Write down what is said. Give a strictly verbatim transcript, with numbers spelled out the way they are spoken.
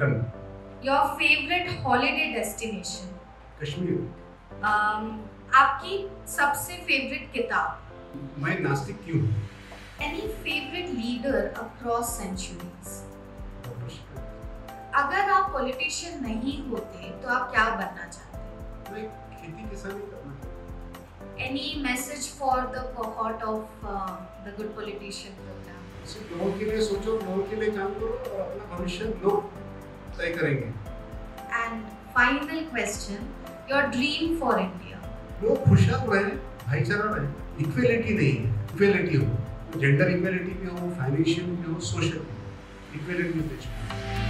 Mutton. Your favourite holiday destination? Kashmir. um, आपकी सबसे favourite किताब? मैं नास्तिक क्यों? Any favourite leader across centuries? अगर आप पॉलिटिशियन नहीं होते तो आप क्या बनना चाहते? मैं खेती किसानी करना चाहता। Any message for the cohort of the good politician programme? सिर्फ लोगों के लिए सोचो, लोगों के लिए काम करो और अपना भविष्य लोग तय करेंगे। And final question, your dream for India? लोग खुशहाल रहे, भाईचारा रहे, इक्वलिटी नहीं है, इक्वलिटी हो, जेंडर इक्वलिटी भी हो, फाइनेंशियल भी हो, सोशल भी हो, इक्वलिटी देश में।